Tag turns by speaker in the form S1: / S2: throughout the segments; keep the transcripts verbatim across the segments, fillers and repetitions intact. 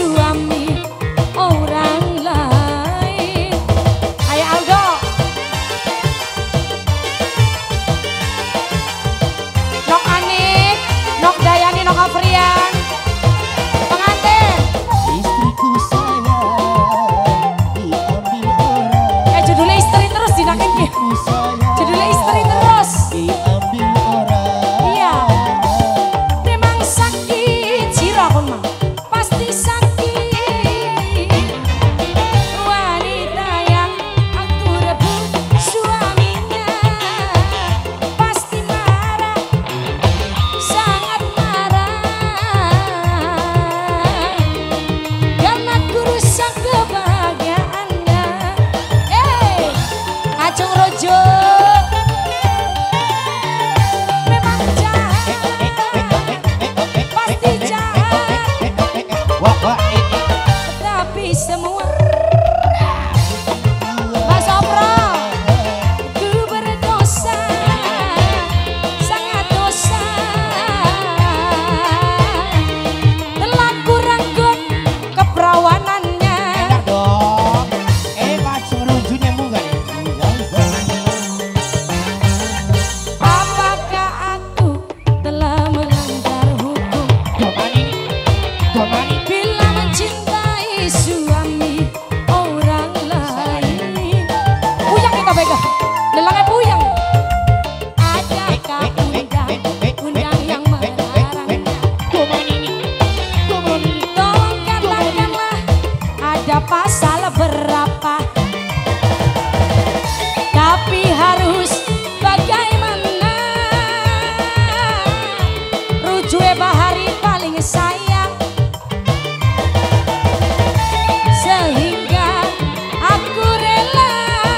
S1: suami orang lain. Ayo Aldo. Nok Anik, Nok Dayani, Nok Afrian. Pengantin.
S2: Istriku sayang diambil orang.
S1: Eh judulnya istri terus dinakin ya. Judulnya istri terus.
S2: Diambil orang.
S1: Iya. Memang sakit sira kon mah. Pasti sakit. Wanita yang aku rebut suaminya pasti marah. Sangat marah. Karena aku rusak kebahagiaannya. Eh, Acung Rojo. Memang jahat. Pasti jahat.
S2: Wah wah eh, eh.
S1: Tapi semua Mas Opro, ku berdosa, sangat dosa. Telah kurangkan keperawanannya.
S2: Enak dong. Eh Pak Surujunya munggah nih.
S1: Apakah aku telah melanggar hukum
S2: Domani Domani
S1: bila mencintai suami orang lain? Puyang kita pegang, lelangnya puyang. Adakah undang-undang yang melarangnya?
S2: Domani Domani
S1: Tolong katakanlah ada pasal berapa? Tapi harus bagaimana? Rujue Bahari paling sayang, sehingga aku rela.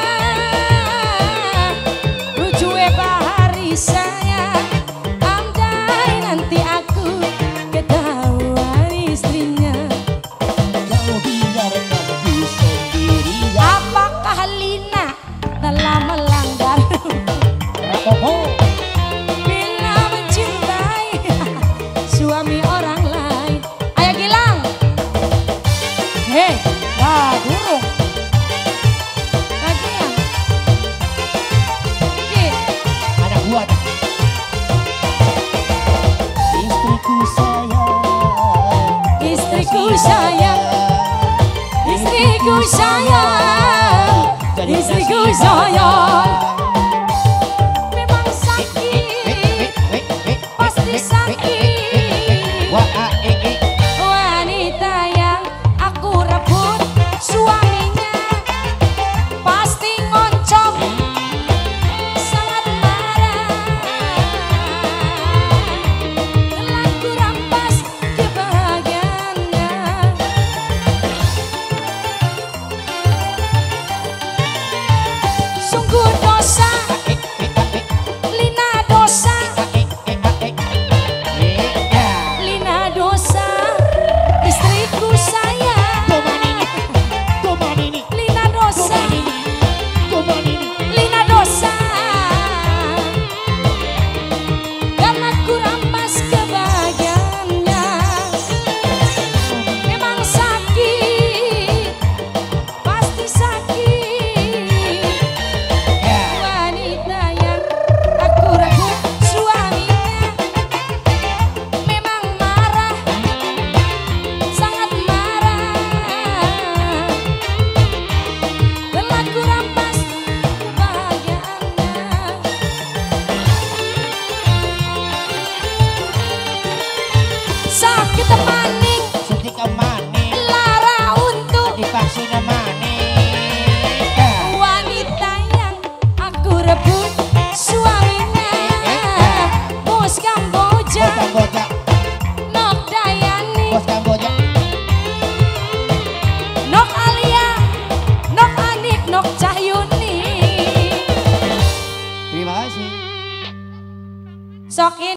S1: Rujue Bahari sayang, andai nanti aku ketahuan istrinya.
S2: Kau biarkan ku sendirian.
S1: Apakah Lina telah melanggar
S2: Rapopo
S1: bila mencintai suami orang lain? Ayo Gilang. Hei, wah burung. Lagi yang. Ki,
S2: anak buah. Istriku sayang.
S1: istriku sayang, istriku sayang, istriku sayang. Memang sakit, pasti sakit.
S2: Wah ah, eh eh.
S1: Wanita yang aku rebut suaminya pasti ngoncom, sangat marah. Telah ku rampas kebahagiaannya. Sungguh dosa, Lina dosa, Lina dosa, istriku sayang. Lina dosa, Lina dosa, karena ku rampas kebahagiaannya. Memang sakit, pasti sakit. Wanita yang aku rebut suaminya memang marah, sangat marah. Telah ku rampas kebahagiaannya. Sakit maning,
S2: Suntika maning
S1: lara untuk
S2: divaksin maning.
S1: wanita yang aku rebut suaminya. Bos Kamboja,
S2: Bos Kamboja,
S1: Nok Dayani,
S2: Bos Kamboja.
S1: Nok Alia, Nok Anik, Nok Cahyuni.
S2: Terima kasih.
S1: Sok ini